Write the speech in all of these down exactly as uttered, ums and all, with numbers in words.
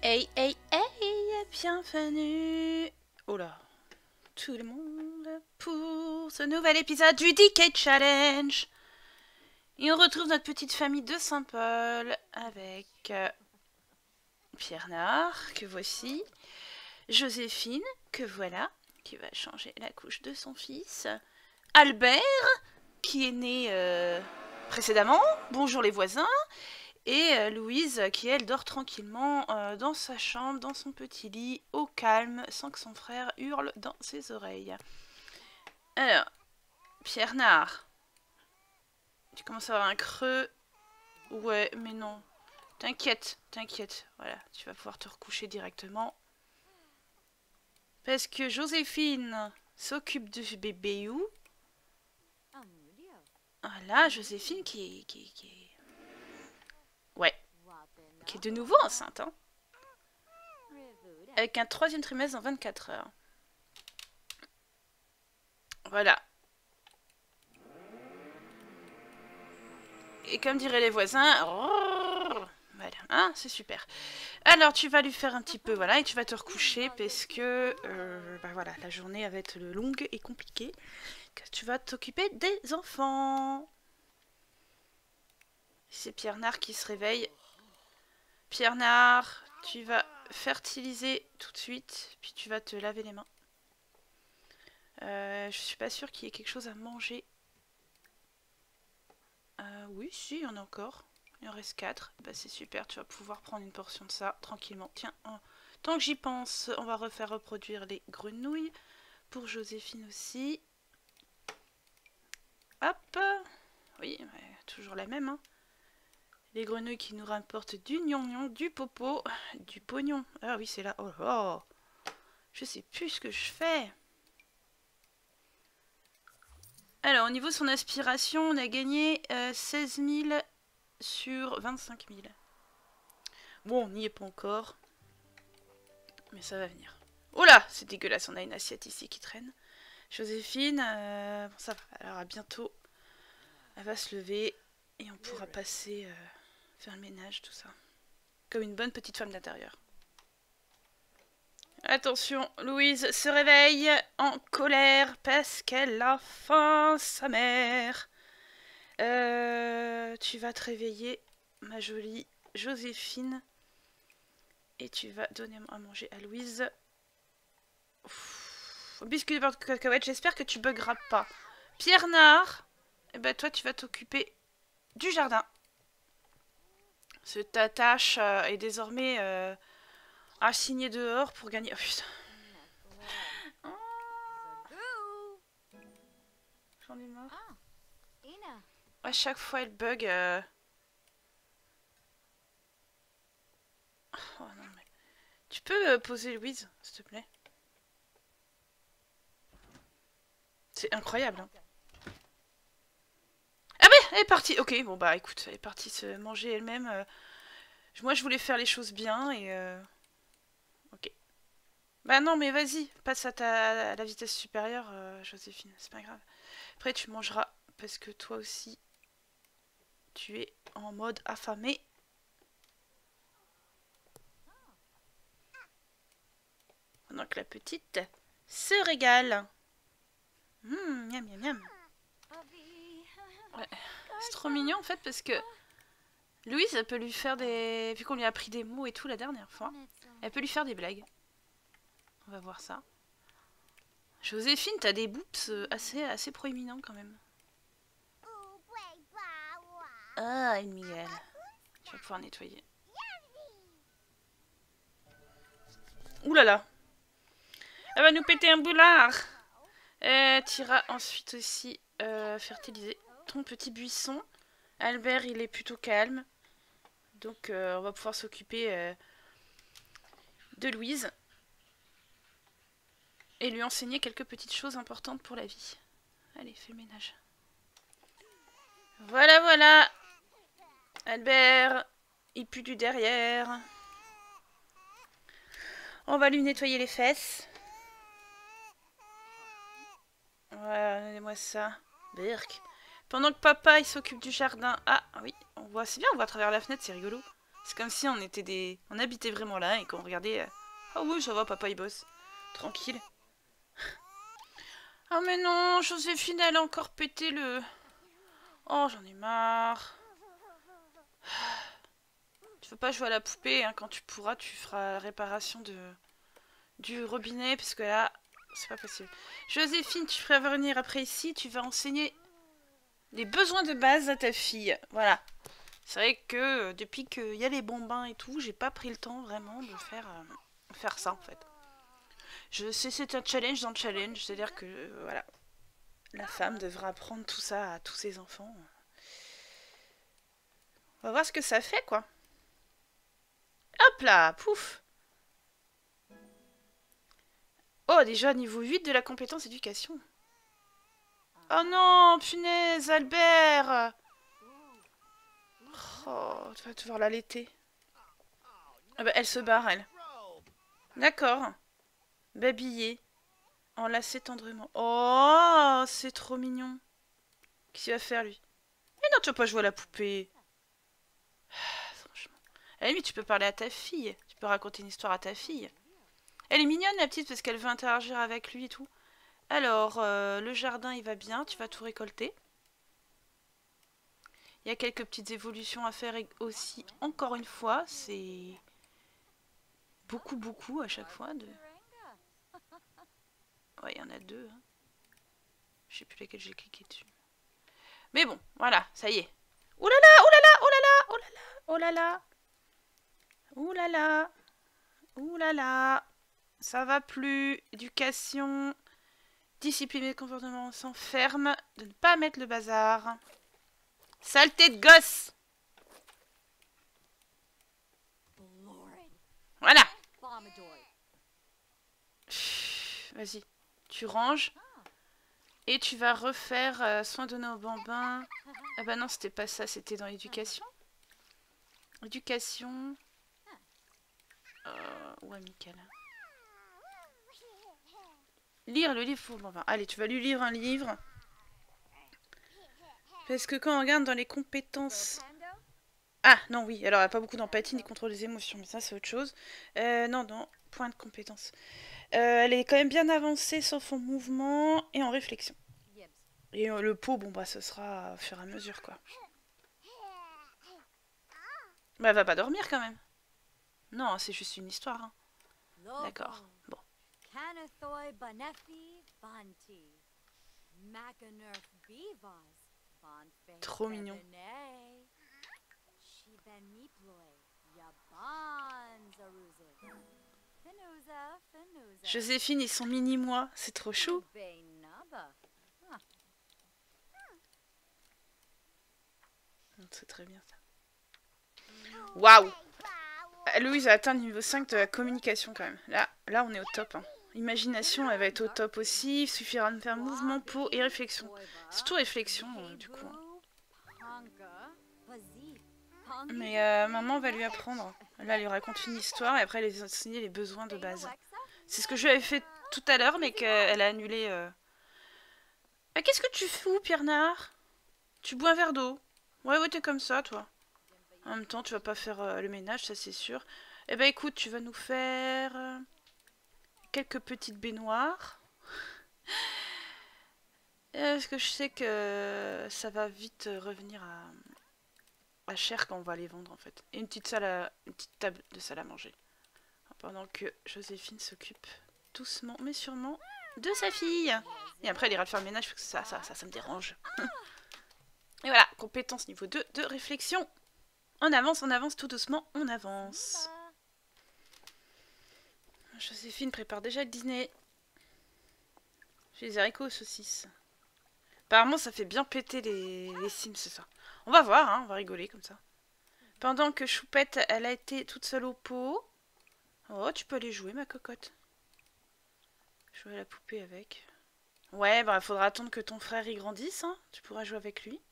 Hey, hey, hey, bienvenue. Oh là, tout le monde pour ce nouvel épisode du D K Challenge. Et on retrouve notre petite famille de Saint-Paul avec euh, Pierre Nard, que voici, Joséphine, que voilà, qui va changer la couche de son fils, Albert, qui est né euh, précédemment, bonjour les voisins, et euh, Louise qui elle dort tranquillement euh, dans sa chambre, dans son petit lit, au calme, sans que son frère hurle dans ses oreilles. Alors, Pierre Nard, tu commences à avoir un creux. Ouais, mais non. T'inquiète, t'inquiète. Voilà, tu vas pouvoir te recoucher directement. Parce que Joséphine s'occupe du bébé. Ah là, Joséphine qui, qui, qui... Ouais, qui est de nouveau enceinte, hein. Avec un troisième trimestre dans vingt-quatre heures. Voilà. Et comme diraient les voisins... Voilà, hein, c'est super. Alors, tu vas lui faire un petit peu, voilà, et tu vas te recoucher parce que, euh, bah voilà, la journée va être longue et compliquée. Tu vas t'occuper des enfants. C'est Pierre Nard qui se réveille. Pierre Nard, tu vas fertiliser tout de suite, puis tu vas te laver les mains. Euh, je suis pas sûre qu'il y ait quelque chose à manger. Euh, oui, si, il y en a encore. Il en reste quatre. Bah, c'est super, tu vas pouvoir prendre une portion de ça tranquillement. Tiens, on... tant que j'y pense, on va refaire reproduire les grenouilles. Pour Joséphine aussi. Hop. Oui, toujours la même. Hein. Les grenouilles qui nous rapportent du gnangnan, du popo, du pognon. Ah oui, c'est là. Oh là. Je sais plus ce que je fais. Alors, au niveau de son aspiration, on a gagné euh, seize mille sur vingt-cinq mille. Bon, on n'y est pas encore. Mais ça va venir. Oh là, c'est dégueulasse, on a une assiette ici qui traîne. Joséphine, euh, bon, ça va. Alors, à bientôt. Elle va se lever et on pourra passer euh, faire le ménage, tout ça. Comme une bonne petite femme d'intérieur. Attention, Louise se réveille en colère parce qu'elle a faim, sa mère. Euh, tu vas te réveiller, ma jolie Joséphine. Et tu vas donner à manger à Louise. Ouf. Biscuit de beurre de cacahuète, j'espère que tu buggeras pas. Pierre Nard, eh ben toi tu vas t'occuper du jardin. Ce ta tâche euh, est désormais euh, assignée dehors pour gagner... Oh putain. J'en ai marre. À chaque fois elle bug. Euh... Oh non mais... Tu peux euh, poser Louise, s'il te plaît? C'est incroyable. Hein. Ah mais elle est partie. Ok, bon bah écoute, elle est partie se manger elle-même. Euh... Moi je voulais faire les choses bien et... Euh... Ok. Bah non mais vas-y, passe à, ta... à la vitesse supérieure, euh, Joséphine, c'est pas grave. Après tu mangeras parce que toi aussi tu es en mode affamé. Pendant que la petite se régale. Hum, miam miam miam. Ouais. C'est trop mignon en fait parce que Louise, elle peut lui faire des... Vu qu'on lui a appris des mots et tout la dernière fois, elle peut lui faire des blagues. On va voir ça. Joséphine, t'as des boobs assez, assez proéminents quand même. Ah, une Miguel. Tu vas pouvoir nettoyer. Ouh là là. Elle va nous péter un boulard. Euh, tu iras ensuite aussi euh, fertiliser ton petit buisson. Albert, il est plutôt calme. Donc, euh, on va pouvoir s'occuper euh, de Louise. Et lui enseigner quelques petites choses importantes pour la vie. Allez, fais le ménage. Voilà, voilà. Albert, il pue du derrière. On va lui nettoyer les fesses. Voilà, donnez-moi ça. Birk. Pendant que papa, il s'occupe du jardin. Ah, oui, on voit, c'est bien, on voit à travers la fenêtre, c'est rigolo. C'est comme si on était des... On habitait vraiment là et qu'on regardait... Euh... Ah oui, ça va, papa, il bosse. Tranquille. Ah mais non, Joséphine, elle a encore pété le... Oh, j'en ai marre. Tu veux pas jouer à la poupée, hein, quand tu pourras, tu feras la réparation de... du robinet, parce que là, c'est pas possible. Joséphine, tu feras venir après ici, tu vas enseigner les besoins de base à ta fille. Voilà. C'est vrai que euh, depuis qu'il y a les bambins et tout, j'ai pas pris le temps vraiment de faire, euh, faire ça en fait. Je sais c'est un challenge dans le challenge, c'est-à-dire que euh, voilà, la femme devra apprendre tout ça à tous ses enfants. On va voir ce que ça fait quoi. Hop là, pouf. Oh, déjà niveau huit de la compétence éducation. Oh non, punaise, Albert. Oh, tu vas devoir l'allaiter. Ah bah, elle se barre, elle. D'accord. Babiller. Enlacer tendrement. Oh, c'est trop mignon. Qu'est-ce qu'il va faire, lui? Mais non, tu vas pas jouer à la poupée. Ah, franchement. À la limite, tu peux parler à ta fille. Tu peux raconter une histoire à ta fille. Elle est mignonne, la petite, parce qu'elle veut interagir avec lui et tout. Alors, euh, le jardin, il va bien. Tu vas tout récolter. Il y a quelques petites évolutions à faire aussi. Encore une fois, c'est... Beaucoup, beaucoup à chaque fois. De... Ouais, il y en a deux. Hein. Je sais plus lesquelles j'ai cliqué dessus. Mais bon, voilà, ça y est. Ouh là là, ouh là là, ouh là là, ouh là là, ouh là là, ouh là là, ça va plus. Éducation, discipline et comportement, on s'enferme de ne pas mettre le bazar. Saleté de gosse. Voilà. Vas-y, tu ranges. Et tu vas refaire euh, soin donné aux bambins. Ah bah non, c'était pas ça, c'était dans l'éducation. Éducation. Euh, ouais, Michael. Lire le livre pour bambins. Allez, tu vas lui lire un livre. Parce que quand on regarde dans les compétences... Ah, non, oui. Alors, elle n'a pas beaucoup d'empathie ni contrôle des émotions. Mais ça, c'est autre chose. Euh, non, non. Point de compétence. Euh, elle est quand même bien avancée, sauf en mouvement et en réflexion. Et euh, le pot, bon, bah, ce sera au fur et à mesure, quoi. Bah, elle va pas dormir, quand même. Non, c'est juste une histoire. Hein. D'accord. Bon. Trop mignon. Joséphine et son mini-moi, c'est trop chou. C'est très bien ça. Waouh! Louise a atteint le niveau cinq de la communication quand même. Là, là on est au top. Hein. Imagination, elle va être au top aussi. Il suffira de faire mouvement, peau et réflexion. Surtout réflexion, euh, du coup. Hein. Mais euh, maman va lui apprendre. Là, elle lui raconte une histoire et après, elle lui enseigner les besoins de base. C'est ce que je lui avais fait tout à l'heure, mais qu'elle a annulé. Euh... Ah, qu'est-ce que tu fous, Pierre Nard? Tu bois un verre d'eau. Ouais, ouais, t'es comme ça, toi. En même temps, tu vas pas faire euh, le ménage, ça c'est sûr. Eh ben écoute, tu vas nous faire euh, quelques petites baignoires. Parce que je sais que ça va vite revenir à, à cher quand on va les vendre en fait. Et une petite, salle à, une petite table de salle à manger. Pendant que Joséphine s'occupe doucement mais sûrement de sa fille. Et après elle ira faire le ménage parce que ça, ça, ça, ça me dérange. Et voilà, compétence niveau deux de réflexion. On avance, on avance tout doucement, on avance. Joséphine prépare déjà le dîner. J'ai les haricots aux saucisses. Apparemment, ça fait bien péter les, les Sims, c'est ça. On va voir, hein, on va rigoler comme ça. Pendant que Choupette, elle a été toute seule au pot. Oh, tu peux aller jouer, ma cocotte. Jouer à la poupée avec. Ouais, bah, il faudra attendre que ton frère y grandisse, hein. Tu pourras jouer avec lui.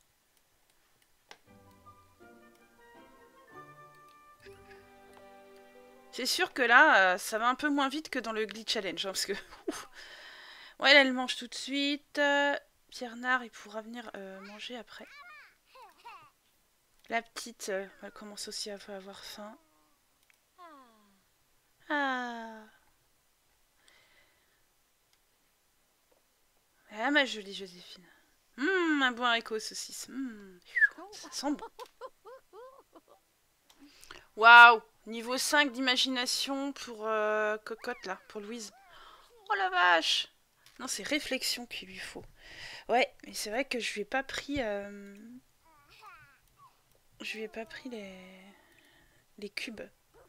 C'est sûr que là, euh, ça va un peu moins vite que dans le Glitch Challenge, hein, parce que... ouais, là, elle mange tout de suite. Euh, Pierre Nard, il pourra venir euh, manger après. La petite, euh, elle commence aussi à avoir faim. Ah. Ah, ma jolie Joséphine. Hum, un bon haricot aux saucisses. Hum, ça sent bon. Waouh! Niveau cinq d'imagination pour euh, Cocotte, là, pour Louise. Oh la vache! Non, c'est réflexion qu'il lui faut. Ouais, mais c'est vrai que je lui ai pas pris... Euh... Je lui ai pas pris les... les cubes.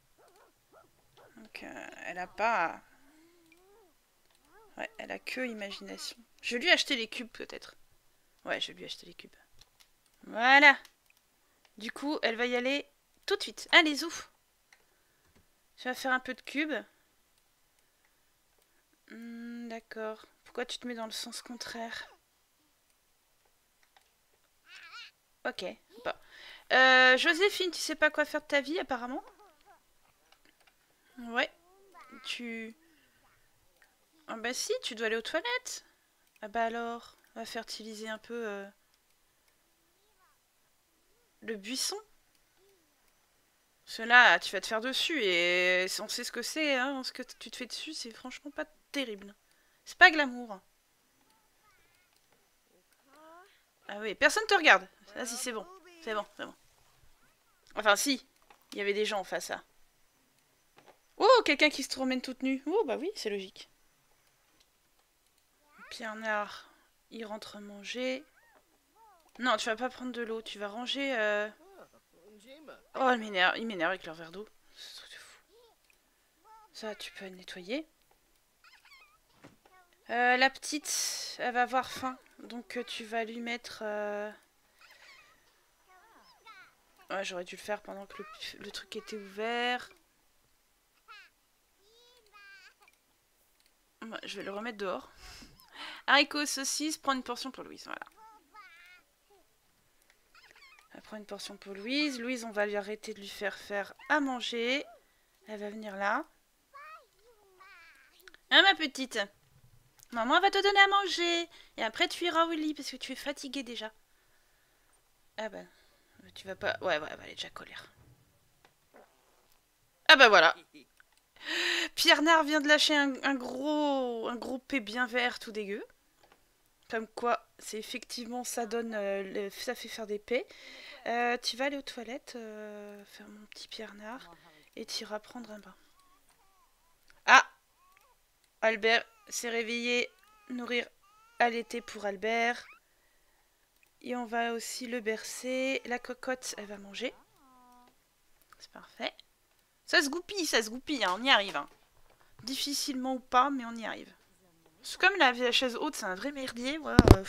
Donc, euh, elle a pas... Ouais, elle a que imagination. Je vais lui acheter les cubes, peut-être. Ouais, je vais lui acheter les cubes. Voilà! Du coup, elle va y aller tout de suite. Allez, zouf! Je vais faire un peu de cubes. Hmm, d'accord. Pourquoi tu te mets dans le sens contraire? Ok. Bon. Euh, Joséphine, tu sais pas quoi faire de ta vie, apparemment? Ouais. Tu... Ah bah si, tu dois aller aux toilettes. Ah bah alors, on va fertiliser un peu euh, le buisson. Cela, tu vas te faire dessus et on sait ce que c'est, hein. Ce que tu te fais dessus, c'est franchement pas terrible. C'est pas glamour. Ah oui, personne te regarde. Vas-y, c'est bon. C'est bon, c'est bon. Enfin, si. Il y avait des gens en face, là. Oh, quelqu'un qui se promène toute nue. Oh, bah oui, c'est logique. Pierre Nard, il rentre manger. Non, tu vas pas prendre de l'eau. Tu vas ranger... Euh... Oh, il m'énerve. Il m'énerve avec leur verre d'eau. C'est un truc de fou. Ça, tu peux nettoyer. Euh, la petite, elle va avoir faim. Donc, euh, tu vas lui mettre... Euh... Ouais, j'aurais dû le faire pendant que le, le truc était ouvert. Ouais, je vais le remettre dehors. Haricots, saucisses, prends une portion pour Louise, voilà. Elle prend une portion pour Louise. Louise, on va lui arrêter de lui faire faire à manger. Elle va venir là. Hein, ma petite? Maman va te donner à manger. Et après, tu iras au lit parce que tu es fatiguée déjà. Ah bah, tu vas pas... Ouais, ouais, elle est déjà colère. Ah bah voilà. Pierre Nard vient de lâcher un, un gros un gros P bien vert tout dégueu. Comme quoi, c'est effectivement, ça donne... Euh, le, ça fait faire des P. Euh, tu vas aller aux toilettes, euh, faire mon petit Pierre Nard. Et tu iras prendre un bain. Ah! Albert s'est réveillé. Nourrir à l'été pour Albert. Et on va aussi le bercer. La cocotte, elle va manger. C'est parfait. Ça se goupille, ça se goupille, hein, on y arrive. Hein. Difficilement ou pas, mais on y arrive. C'est comme la chaise haute, c'est un vrai merdier. Ouais, euh,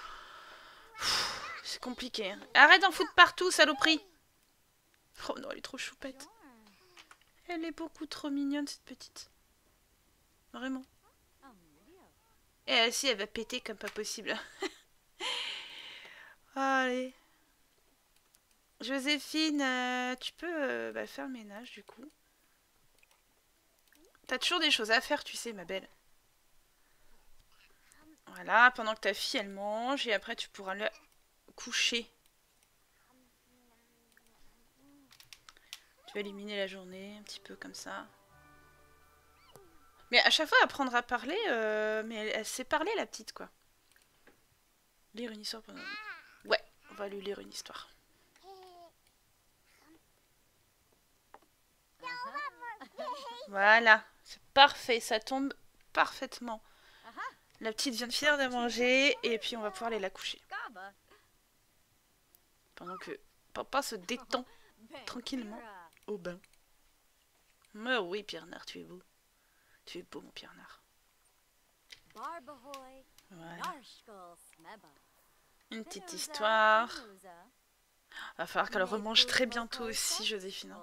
c'est compliqué. Hein. Arrête d'en foutre partout, saloperie. Oh non, elle est trop choupette. Elle est beaucoup trop mignonne, cette petite. Vraiment. Et elle, si, elle va péter comme pas possible. Allez. Joséphine, euh, tu peux euh, bah, faire le ménage, du coup. T'as toujours des choses à faire, tu sais, ma belle. Voilà, pendant que ta fille, elle mange, et après, tu pourras le coucher. Tu vas éliminer la journée, un petit peu comme ça. Mais à chaque fois, apprendre à parler, euh, mais elle, elle sait parler, la petite, quoi. Lire une histoire pendant... Ouais, on va lui lire une histoire. Voilà, c'est parfait, ça tombe parfaitement. La petite vient de finir de manger, et puis on va pouvoir aller la coucher. Pendant que papa se détend tranquillement au bain. Mais oui, Pierre Nard, tu es beau. Tu es beau, mon Pierre Nard. Voilà. Une petite histoire. Va falloir qu'elle remange très bientôt aussi, Joséphine.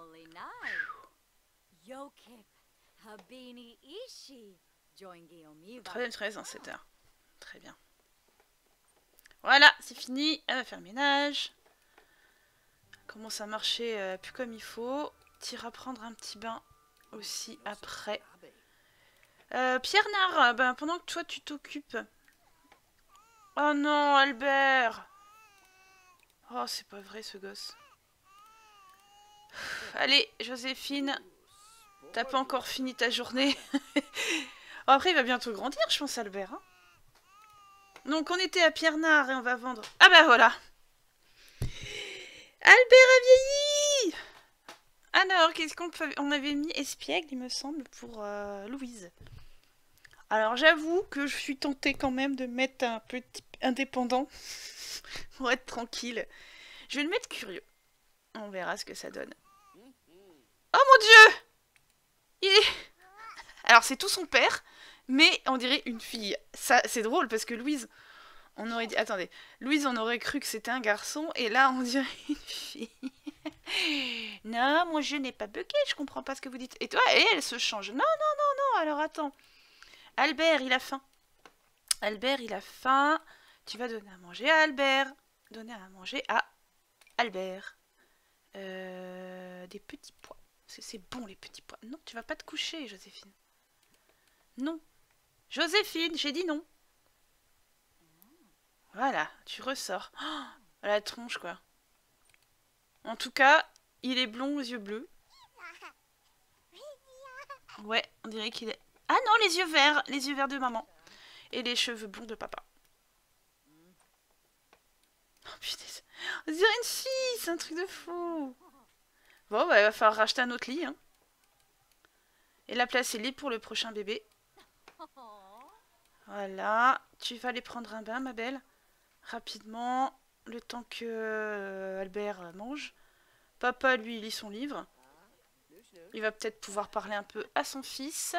Très bien, très bien, sept heures. Très bien. Voilà, c'est fini. Elle va faire le ménage. Commence à marcher euh, plus comme il faut. T'iras prendre un petit bain aussi après. Euh, Pierre Nard, ben, pendant que toi tu t'occupes. Oh non, Albert! Oh, c'est pas vrai ce gosse. Allez, Joséphine, t'as pas encore fini ta journée. Bon, après, il va bientôt grandir, je pense, Albert. Hein. Donc, on était à Pierre-Nard et on va vendre... Ah bah voilà. Albert a vieilli. Alors, qu'est-ce qu'on peut... On avait mis espiègle, il me semble, pour euh, Louise. Alors, j'avoue que je suis tentée quand même de mettre un petit indépendant pour être tranquille. Je vais le mettre curieux. On verra ce que ça donne. Oh mon Dieu! Il est... Alors, c'est tout son père, mais on dirait une fille. Ça, c'est drôle, parce que Louise... On aurait dit... Attendez. Louise, on aurait cru que c'était un garçon, et là, on dirait une fille. Non, moi, je n'ai pas bugué, je comprends pas ce que vous dites. Et toi, et elle se change. Non, non, non, non, alors attends. Albert, il a faim. Albert, il a faim. Tu vas donner à manger à Albert. Donner à manger à Albert. Euh, des petits pois. C'est bon, les petits pois. Non, tu vas pas te coucher, Joséphine. Non. Joséphine, j'ai dit non. Voilà, tu ressors. Oh, la tronche, quoi. En tout cas, il est blond aux yeux bleus. Ouais, on dirait qu'il est... Ah non, les yeux verts. Les yeux verts de maman. Et les cheveux blonds de papa. Oh putain, on dirait une fille, c'est un truc de fou. Bon, bah, il va falloir racheter un autre lit. Hein. Et la place est libre pour le prochain bébé. Voilà. Tu vas aller prendre un bain, ma belle. Rapidement. Le temps que euh, Albert mange. Papa, lui, il lit son livre. Il va peut-être pouvoir parler un peu à son fils.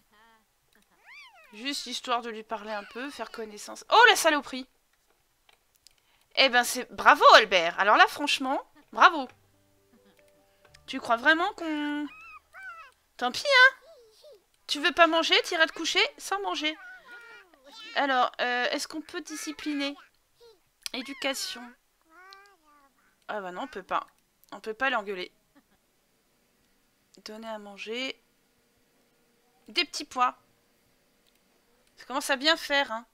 Juste histoire de lui parler un peu, faire connaissance. Oh, la saloperie! Eh ben, c'est... Bravo, Albert! Alors là, franchement, bravo! Tu crois vraiment qu'on... Tant pis, hein? Tu veux pas manger, t'iras te coucher sans manger. Alors, euh, est-ce qu'on peut discipliner? Éducation. Ah bah non, on peut pas. On peut pas l'engueuler. Donner à manger. Des petits pois. Ça commence à bien faire, hein.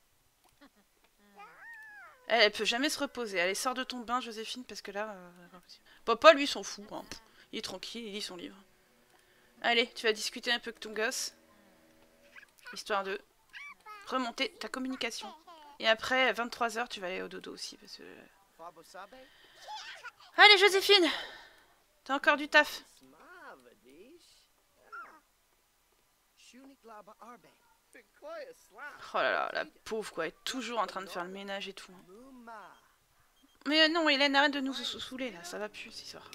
Elle, elle peut jamais se reposer. Allez, sors de ton bain, Joséphine, parce que là... Euh, Papa, lui, s'en fout. Hein. Il est tranquille, il lit son livre. Allez, tu vas discuter un peu avec ton gosse. Histoire de remonter ta communication. Et après, vingt-trois heures, tu vas aller au dodo aussi. Parce que... Allez, Joséphine! T'as encore du taf. Oh là là, la pauvre quoi, elle est toujours en train de faire le ménage et tout. Mais euh, non, Hélène, arrête de nous saouler là, ça va plus cette histoire.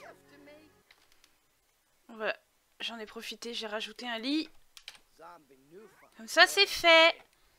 Voilà, j'en ai profité, j'ai rajouté un lit. Comme ça c'est fait.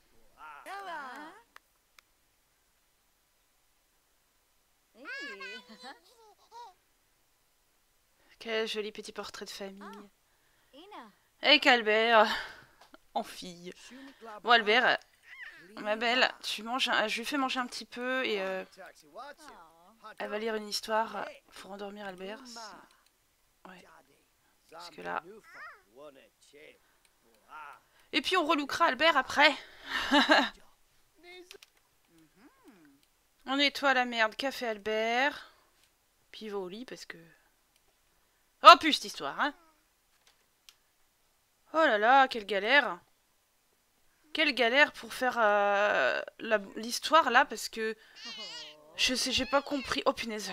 Quel joli petit portrait de famille. Avec Albert, en fille. Bon Albert, ma belle, tu manges un... je lui fais manger un petit peu et euh... elle va lire une histoire pour endormir Albert. Ouais. Parce que là... Et puis on relookera Albert après. On nettoie la merde qu'a fait Albert. Puis il va au lit parce que... Oh putain cette histoire, hein. Oh là là, quelle galère. Quelle galère pour faire euh, l'histoire là, parce que... Je sais, j'ai pas compris. Oh punaise.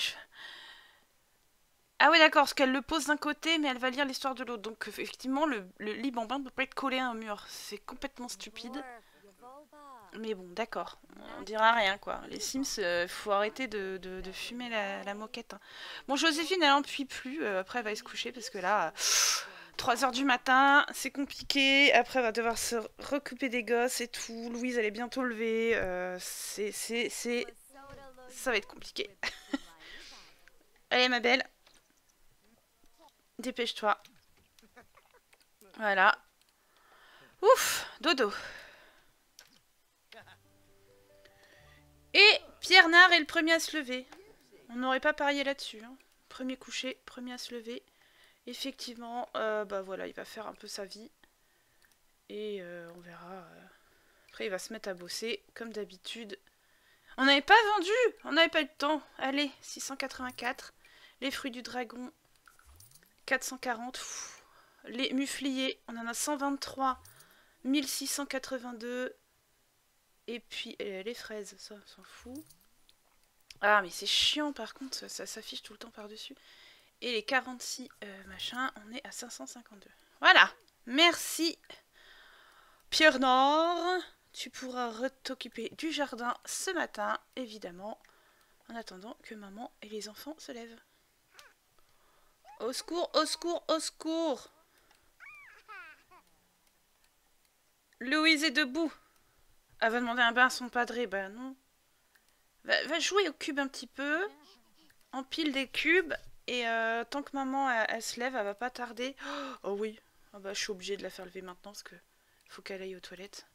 Ah ouais d'accord, parce qu'elle le pose d'un côté, mais elle va lire l'histoire de l'autre. Donc effectivement, le, le lit bambin ne peut pas être collé à un mur. C'est complètement stupide. Mais bon, d'accord. On dira rien, quoi. Les Sims, euh, faut arrêter de, de, de fumer la, la moquette. Hein. Bon, Joséphine, elle en puit plus. Euh, après, elle va aller se coucher, parce que là... Pff, trois heures du matin, c'est compliqué. Après, elle va devoir se recouper des gosses et tout. Louise, elle est bientôt levée. Euh, c'est... c'est... c'est... Ça va être compliqué. Allez, ma belle. Dépêche-toi. Voilà. Ouf, dodo. Et Pierre Nard est le premier à se lever. On n'aurait pas parié là-dessus. Hein. Premier couché, premier à se lever. Effectivement, euh, bah voilà, il va faire un peu sa vie. Et euh, on verra. Euh... Après, il va se mettre à bosser, comme d'habitude. On n'avait pas vendu, on n'avait pas eu le temps. Allez, six cent quatre-vingt-quatre. Les fruits du dragon. quatre cent quarante. Pff. Les mufliers, on en a cent vingt-trois. mille six cent quatre-vingt-deux. Et puis euh, les fraises, ça, on s'en fout. Ah, mais c'est chiant par contre, ça, ça s'affiche tout le temps par-dessus. Et les quarante-six euh, machin, on est à cinq cent cinquante-deux. Voilà. Merci. Pierre Nord, tu pourras t'occuper du jardin ce matin, évidemment, en attendant que maman et les enfants se lèvent. Au secours, au secours, au secours. Louise est debout. Elle va demander un bain à son padré. Bah non. Va, va jouer au cube un petit peu. Empile des cubes. Et euh, tant que maman elle, elle se lève, elle va pas tarder. Oh oui. Oh bah, je suis obligée de la faire lever maintenant parce que faut qu'elle aille aux toilettes.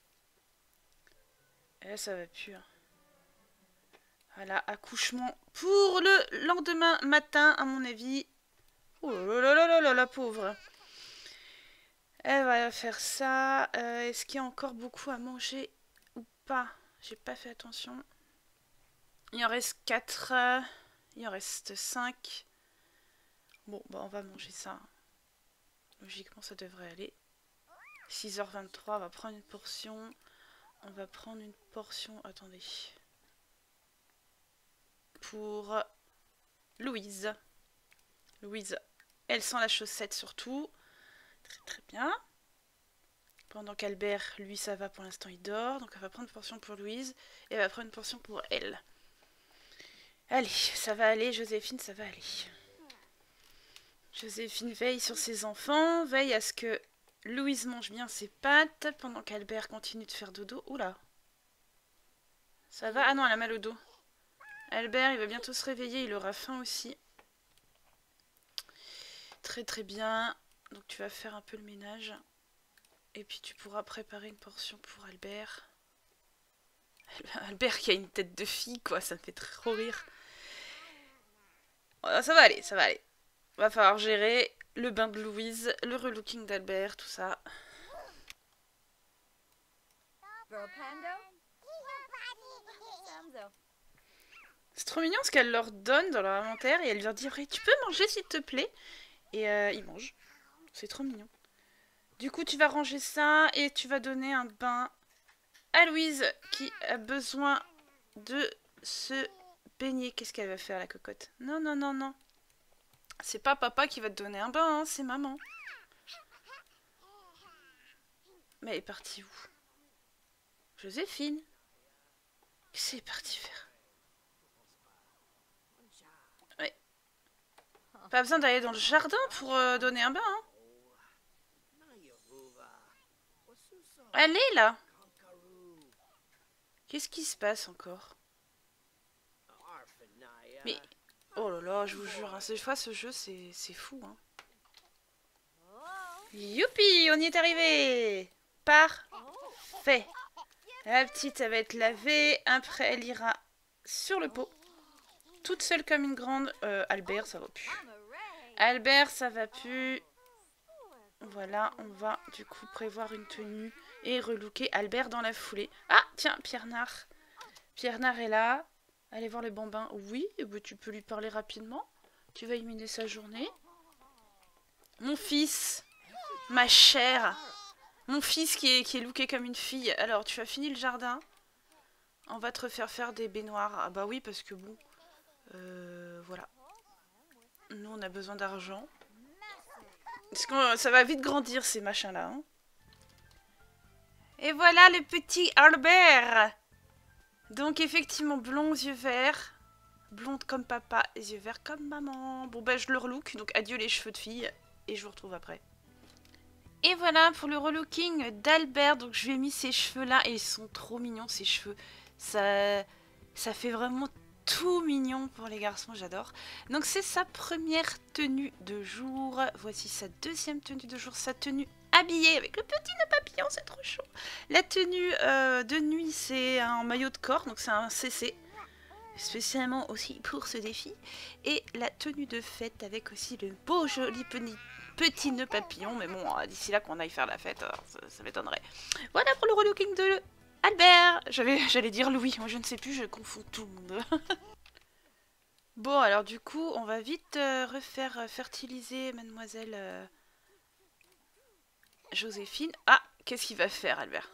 Et là, ça va plus. Hein. Voilà, accouchement pour le lendemain matin, à mon avis. Oh là là là là là, la pauvre. Elle va faire ça. Euh, Est-ce qu'il y a encore beaucoup à manger ou pas? J'ai pas fait attention. Il en reste quatre. Euh, il en reste cinq. Bon, bah on va manger ça. Logiquement, ça devrait aller. six heures vingt-trois, on va prendre une portion. On va prendre une portion... Attendez. Pour Louise. Louise, elle sent la chaussette surtout. Très très bien. Pendant qu'Albert, lui, ça va pour l'instant, il dort. Donc elle va prendre une portion pour Louise. Et elle va prendre une portion pour elle. Allez, ça va aller, Joséphine, ça va aller. Joséphine veille sur ses enfants. Veille à ce que Louise mange bien ses pâtes. Pendant qu'Albert continue de faire dodo. Oula. Ça va? Ah non, elle a mal au dos. Albert, il va bientôt se réveiller. Il aura faim aussi. Très très bien. Donc tu vas faire un peu le ménage. Et puis tu pourras préparer une portion pour Albert. Albert qui a une tête de fille, quoi. Ça me fait trop rire. Ça va aller, ça va aller. Va falloir gérer le bain de Louise, le relooking d'Albert, tout ça. C'est trop mignon ce qu'elle leur donne dans leur inventaire et elle leur dit « Tu peux manger s'il te plaît ?» Et euh, ils mangent. C'est trop mignon. Du coup, tu vas ranger ça et tu vas donner un bain à Louise qui a besoin de se baigner. Qu'est-ce qu'elle va faire, la cocotte? Non, non, non, non. C'est pas papa qui va te donner un bain, hein, c'est maman. Mais elle est partie où? Joséphine? Qu'est-ce qu'elle est partie faire? Ouais. Pas besoin d'aller dans le jardin pour euh, donner un bain, hein. Elle est là. Qu'est-ce qui se passe encore? Mais... Oh là là, je vous jure, hein, cette fois ce jeu c'est fou. Hein. Youpi, on y est arrivé. Parfait. La petite, elle va être lavée. Après, elle ira sur le pot. Toute seule comme une grande. Euh, Albert, ça va plus. Albert, ça va plus. Voilà, on va du coup prévoir une tenue et relooker Albert dans la foulée. Ah, tiens, Pierre Nard. Pierre Nard est là. Allez voir le bambin. Oui, bah, tu peux lui parler rapidement. Tu vas éliminer sa journée. Mon fils. Ma chère. Mon fils qui est, qui est looké comme une fille. Alors, tu as fini le jardin. On va te refaire faire des baignoires. Ah bah oui, parce que bon... Euh, voilà. Nous, on a besoin d'argent. Parce que ça va vite grandir, ces machins-là. Hein. Et voilà le petit Albert. Donc effectivement, blond aux yeux verts, blonde comme papa, les yeux verts comme maman. Bon bah je le relook, donc adieu les cheveux de fille, et je vous retrouve après. Et voilà pour le relooking d'Albert, donc je lui ai mis ces cheveux là, et ils sont trop mignons ces cheveux. Ça, ça fait vraiment tout mignon pour les garçons, j'adore. Donc c'est sa première tenue de jour, voici sa deuxième tenue de jour, sa tenue habillée avec le petit nœud papillon, c'est trop chaud. La tenue euh, de nuit, c'est un maillot de corps, donc c'est un C C, spécialement aussi pour ce défi. Et la tenue de fête avec aussi le beau joli petit, petit nœud papillon, mais bon, d'ici là qu'on aille faire la fête, ça, ça m'étonnerait. Voilà pour le relooking de Albert. J'allais dire Louis, moi je ne sais plus, je confonds tout le monde. Bon, alors du coup, on va vite euh, refaire euh, fertiliser mademoiselle euh, Joséphine. Ah, qu'est-ce qu'il va faire, Albert?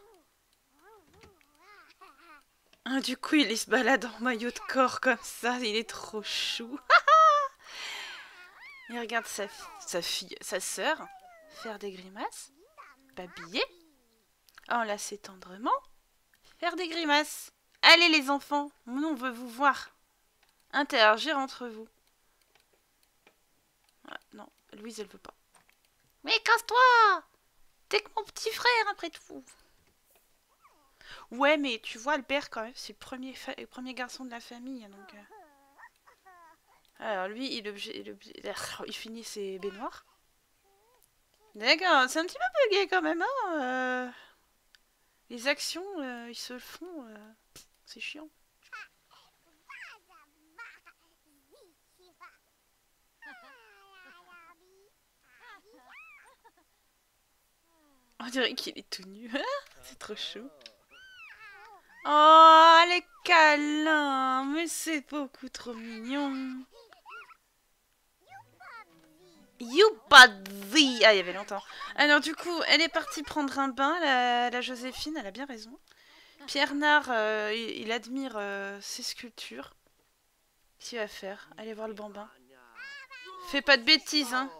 Ah, du coup, il se balade en maillot de corps comme ça, il est trop chou. Il regarde sa, sa fille, sa sœur, faire des grimaces, babiller, enlacer tendrement, faire des grimaces. Allez les enfants, nous on veut vous voir. Interagir entre vous. Ah, non, Louise elle veut pas. Mais casse-toi! T'es que mon petit frère après tout. Ouais, mais tu vois, Albert quand même, c'est le premier, le premier garçon de la famille, donc... Euh... Alors lui, il, il, il, il finit ses baignoires. D'accord, c'est un petit peu bugué quand même, hein euh... Les actions, euh, ils se le font, euh... c'est chiant. On dirait qu'il est tout nu. C'est trop chou. Oh, les câlins. Mais c'est beaucoup trop mignon. Youpadi. Ah, il y avait longtemps. Alors du coup, elle est partie prendre un bain, la, la Joséphine, elle a bien raison. Pierre Nard, euh, il, il admire euh, ses sculptures. Qu'est-ce qu'il va faire? Allez voir le bambin. Fais pas de bêtises, hein.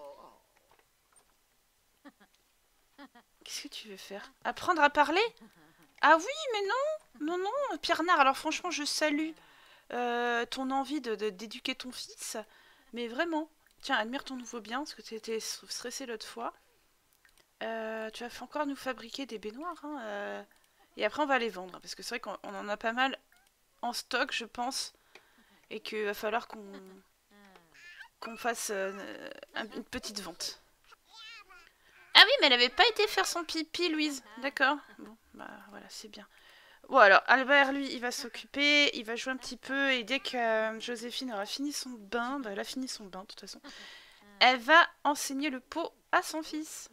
Qu'est-ce que tu veux faire? Apprendre à parler? Ah oui, mais non. Non, non, Pierre Nard. Alors franchement, je salue euh, ton envie de, de, d'éduquer ton fils. Mais vraiment. Tiens, admire ton nouveau bien, parce que tu étais stressé l'autre fois. Euh, tu vas encore nous fabriquer des baignoires. Hein, euh, et après, on va les vendre. Parce que c'est vrai qu'on en a pas mal en stock, je pense. Et qu'il va falloir qu'on qu'on fasse euh, une petite vente. Ah oui, mais elle avait pas été faire son pipi, Louise. D'accord. Bon, bah voilà, c'est bien. Bon, alors, Albert, lui, il va s'occuper, il va jouer un petit peu, et dès que euh, Joséphine aura fini son bain, bah elle a fini son bain, de toute façon, elle va enseigner le pot à son fils.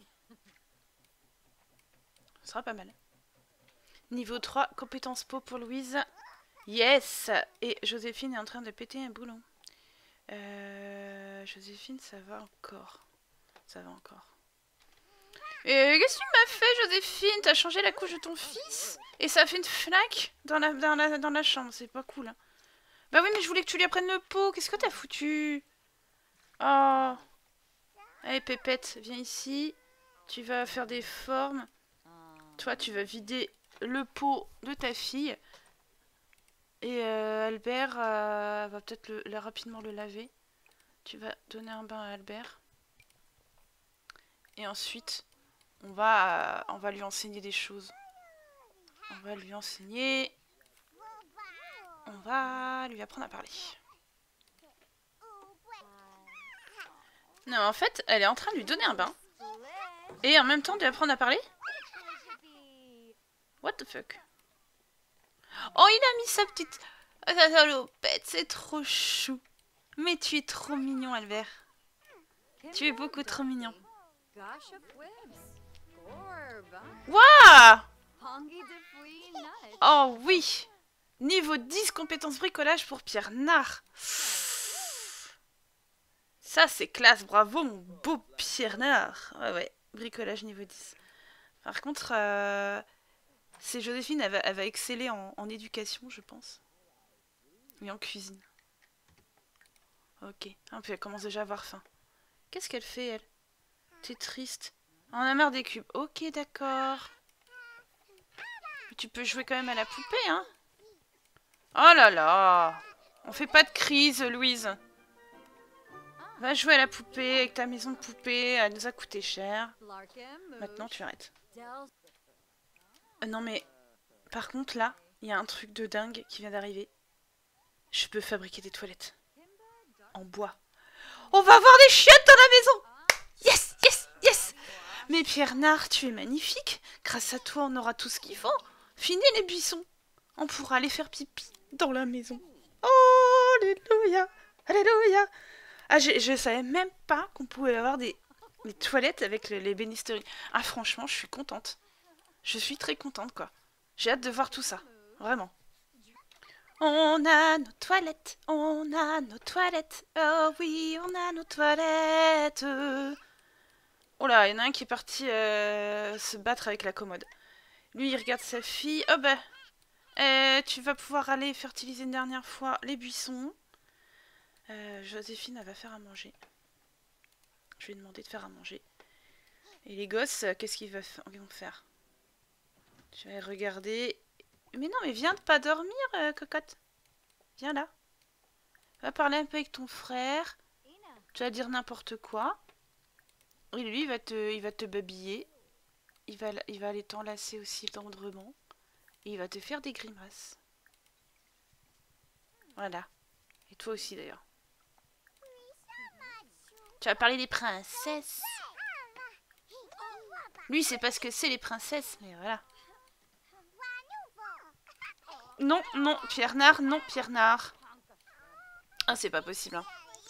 Ce sera pas mal. Niveau trois, compétence pot pour Louise. Yes! Et Joséphine est en train de péter un boulon. Euh, Joséphine, ça va encore. Ça va encore. Et qu'est-ce que tu m'as fait, Joséphine? T'as changé la couche de ton fils? Et ça a fait une flaque dans la, dans la, dans la chambre. C'est pas cool. Hein. Bah oui, mais je voulais que tu lui apprennes le pot. Qu'est-ce que t'as foutu? Oh. Allez, Pépette, viens ici. Tu vas faire des formes. Toi, tu vas vider le pot de ta fille. Et euh, Albert euh, va peut-être le, le, rapidement le laver. Tu vas donner un bain à Albert. Et ensuite, on va, euh, on va lui enseigner des choses. On va lui enseigner... On va lui apprendre à parler. Non, en fait, elle est en train de lui donner un bain. Et en même temps de lui apprendre à parler. What the fuck? Oh, il a mis sa petite... Sa salopette, c'est trop chou. Mais tu es trop mignon, Albert. Tu es beaucoup trop mignon. Waouh! Oh oui! Niveau dix, compétences bricolage pour Pierre Nard. Ça, c'est classe. Bravo, mon beau Pierre Nard. Ouais, ouais. Bricolage niveau dix. Par contre, euh, c'est Joséphine, elle va, elle va exceller en, en éducation, je pense. Et en cuisine. Ok. Ah, puis elle commence déjà à avoir faim. Qu'est-ce qu'elle fait, elle? T'es triste. On a marre des cubes. Ok, d'accord. Tu peux jouer quand même à la poupée, hein? Oh là là! On fait pas de crise, Louise. Va jouer à la poupée avec ta maison de poupée. Elle nous a coûté cher. Maintenant, tu arrêtes. Euh, non, mais... Par contre, là, il y a un truc de dingue qui vient d'arriver. Je peux fabriquer des toilettes. En bois. On va avoir des chiottes dans la maison! Yes! Yes! Yes! Mais Pierre Nard, tu es magnifique. Grâce à toi, on aura tout ce qu'il faut. Fini les buissons. On pourra aller faire pipi dans la maison. Oh, alléluia! Alléluia! Ah, je, je savais même pas qu'on pouvait avoir des, des toilettes avec le, les bénisteries. Ah, franchement, je suis contente. Je suis très contente, quoi. J'ai hâte de voir tout ça. Vraiment. On a nos toilettes, on a nos toilettes. Oh oui, on a nos toilettes. Oh là, il y en a un qui est parti euh, se battre avec la commode. Lui, il regarde sa fille. Oh bah, euh, tu vas pouvoir aller fertiliser une dernière fois les buissons. Euh, Joséphine, elle va faire à manger. Je vais lui demander de faire à manger. Et les gosses, euh, qu'est-ce qu'ils vont faire? Je vais regarder. Mais non, mais viens de pas dormir, euh, cocotte. Viens là. Va parler un peu avec ton frère. Tu vas dire n'importe quoi. Et lui, il va te, il va te babiller. Il va, il va aller t'enlacer aussi tendrement. Et il va te faire des grimaces. Voilà. Et toi aussi d'ailleurs. Tu vas parler des princesses. Lui, c'est parce que c'est les princesses, mais voilà. Non, non, Pierre Nard, non, Pierre Nard. Ah, c'est pas possible. Hein.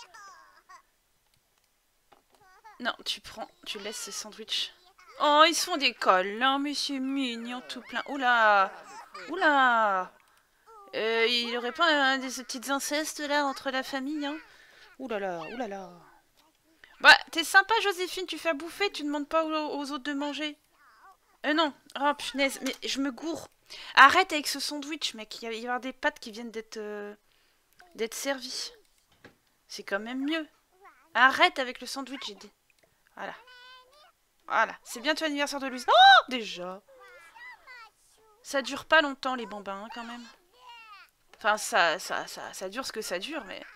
Non, tu prends, tu laisses ce sandwich. Oh, ils se font des cols, hein, monsieur mignon, tout plein. Oula, oula. Euh, il aurait pas euh, des petites incestes là entre la famille, hein. Oulala, oulala. Bah, t'es sympa, Joséphine, tu fais à bouffer, tu demandes pas aux, aux autres de manger. Euh, non. Oh, punaise, mais je me gourre. Arrête avec ce sandwich, mec. Il va y avoir des pâtes qui viennent d'être euh, d'être servies. C'est quand même mieux. Arrête avec le sandwich, j'ai dit. Voilà. Voilà. C'est bientôt l'anniversaire de Louise. Oh, déjà. Ça dure pas longtemps, les bambins, hein, quand même. Enfin, ça, ça, ça, ça dure ce que ça dure, mais...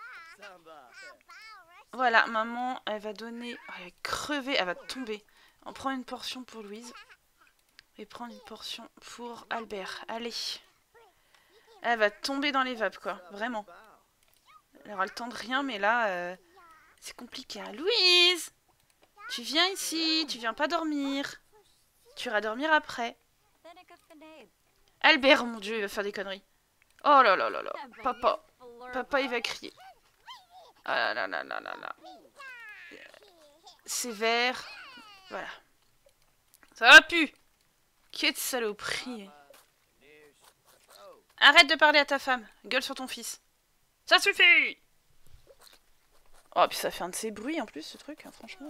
Voilà, maman, elle va donner... Oh, elle va crever, elle va tomber. On prend une portion pour Louise. Et prendre une portion pour Albert. Allez. Elle va tomber dans les vapes, quoi. Vraiment. Elle aura le temps de rien, mais là, euh, c'est compliqué. Hein. Louise, tu viens ici, tu viens pas dormir. Tu iras dormir après. Albert, mon Dieu, il va faire des conneries. Oh là là là là. Papa. Papa, il va crier. Ah là là là là là. Sévère. Voilà. Ça va plus. Quelle saloperie. Arrête de parler à ta femme. Gueule sur ton fils. Ça suffit. Oh, puis ça fait un de ces bruits en plus, ce truc, hein, franchement.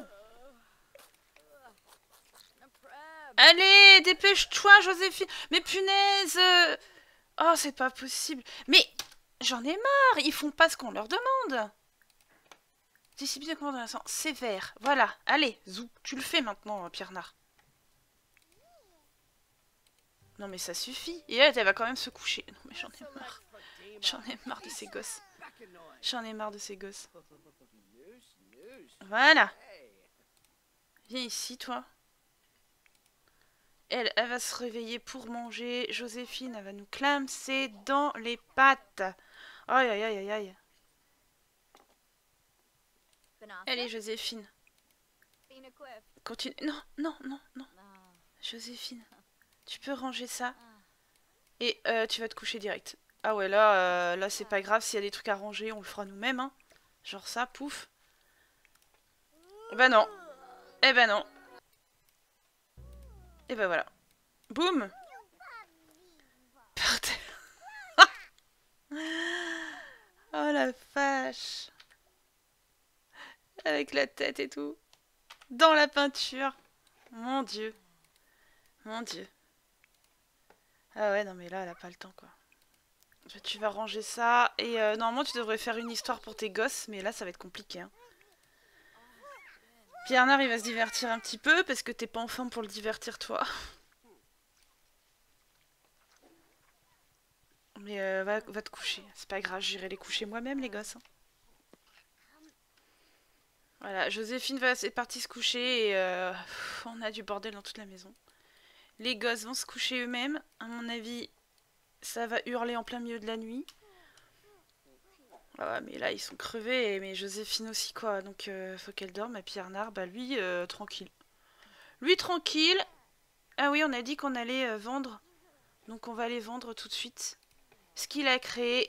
Allez, dépêche-toi, Joséphine. Mais punaise. Oh, c'est pas possible. Mais j'en ai marre. Ils font pas ce qu'on leur demande. Discipline de commandement sévère. Voilà. Allez, zou. Tu le fais maintenant, Pierre Nard. Non, mais ça suffit. Et elle, elle va quand même se coucher. Non, mais j'en ai marre. J'en ai marre de ces gosses. J'en ai marre de ces gosses. Voilà. Viens ici, toi. Elle, elle va se réveiller pour manger. Joséphine, elle va nous clamser dans les pattes. Aïe, aïe, aïe, aïe, aïe. Allez, Joséphine. Continue. Non, non, non, non. Joséphine, tu peux ranger ça. Et euh, tu vas te coucher direct. Ah ouais, là, euh, là c'est pas grave. S'il y a des trucs à ranger, on le fera nous-mêmes. Hein. Genre ça, pouf. Bah non. Eh ben non. Et ben voilà. Boum. Par terre. Oh la vache. Avec la tête et tout. Dans la peinture. Mon Dieu. Mon Dieu. Ah ouais, non mais là, elle a pas le temps, quoi. Tu vas ranger ça. Et euh, normalement, tu devrais faire une histoire pour tes gosses. Mais là, ça va être compliqué. Hein. Pierre Nard, il va se divertir un petit peu. Parce que t'es pas en forme pour le divertir, toi. Mais euh, va, va te coucher. C'est pas grave, j'irai les coucher moi-même, les gosses. Hein. Voilà, Joséphine va, est partie se coucher. Et euh, pff, on a du bordel dans toute la maison. Les gosses vont se coucher eux-mêmes. À mon avis, ça va hurler en plein milieu de la nuit. Ah ouais, mais là, ils sont crevés. Mais Joséphine aussi, quoi. Donc, euh, faut qu'elle dorme. Et Pierre Nard, bah lui, euh, tranquille. Lui, tranquille. Ah oui, on a dit qu'on allait euh, vendre. Donc, on va aller vendre tout de suite. Ce qu'il a créé.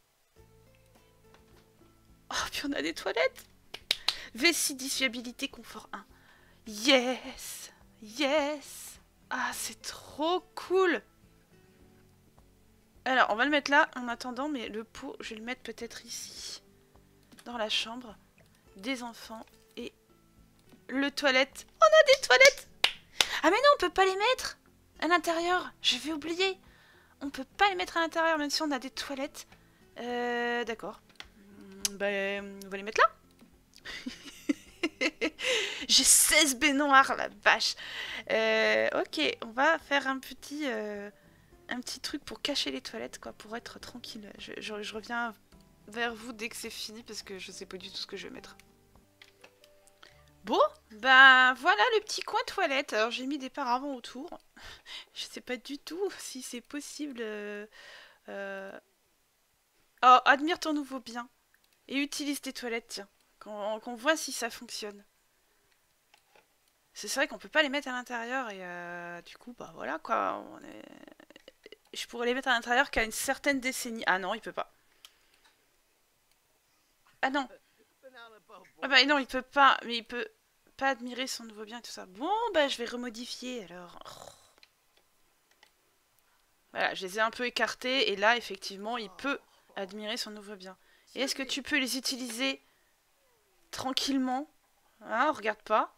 Oh, puis on a des toilettes. Vessie, disfiabilité, confort un. Yes! Yes! Ah, c'est trop cool! Alors, on va le mettre là en attendant, mais le pot, je vais le mettre peut-être ici. Dans la chambre des enfants et le toilette. On a des toilettes! Ah mais non, on peut pas les mettre à l'intérieur. Je vais oublier. On peut pas les mettre à l'intérieur, même si on a des toilettes. Euh, d'accord. Ben, on va les mettre là. J'ai seize baignoires, la vache. Euh, ok, on va faire un petit, euh, un petit truc pour cacher les toilettes, quoi, pour être tranquille. Je, je, je reviens vers vous dès que c'est fini, parce que je sais pas du tout ce que je vais mettre. Bon, ben voilà le petit coin toilette. Alors j'ai mis des paravents autour. Je sais pas du tout si c'est possible. Euh, euh... Oh, admire ton nouveau bien. Et utilise tes toilettes, tiens. Qu'on qu'on voit si ça fonctionne. C'est vrai qu'on peut pas les mettre à l'intérieur et euh, du coup, bah voilà quoi. On est... Je pourrais les mettre à l'intérieur qu'à une certaine décennie. Ah non, il peut pas. Ah non. Ah bah non, il peut pas. Mais il peut pas admirer son nouveau bien et tout ça. Bon, bah je vais remodifier alors. Oh. Voilà, je les ai un peu écartés et là, effectivement, il peut admirer son nouveau bien. Et est-ce que tu peux les utiliser tranquillement? Hein, regarde pas.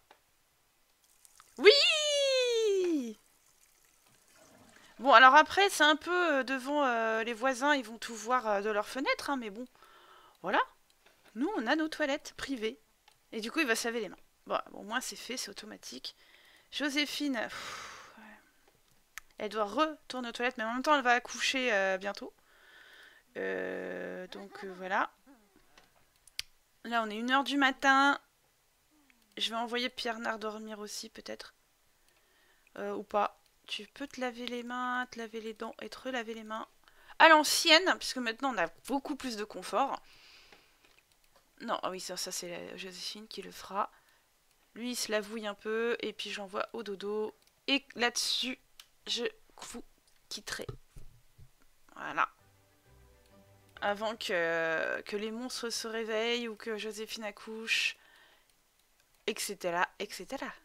Oui! Bon, alors après, c'est un peu euh, devant euh, les voisins, ils vont tout voir euh, de leur fenêtre, hein, mais bon, voilà. Nous, on a nos toilettes privées. Et du coup, il va se laver les mains. Bon, bon au moins, c'est fait, c'est automatique. Joséphine, pff, ouais. Elle doit retourner aux toilettes, mais en même temps, elle va accoucher euh, bientôt. Euh, donc, euh, voilà. Là, on est une heure du matin. Je vais envoyer Pierre-Nard dormir aussi, peut-être. Euh, ou pas. Tu peux te laver les mains, te laver les dents et te relaver les mains. À l'ancienne, puisque maintenant on a beaucoup plus de confort. Non, ah oui, ça, ça c'est Joséphine qui le fera. Lui, il se lavouille un peu, et puis j'envoie au dodo. Et là-dessus, je vous quitterai. Voilà. Avant que, que les monstres se réveillent ou que Joséphine accouche, et cetera, et cetera.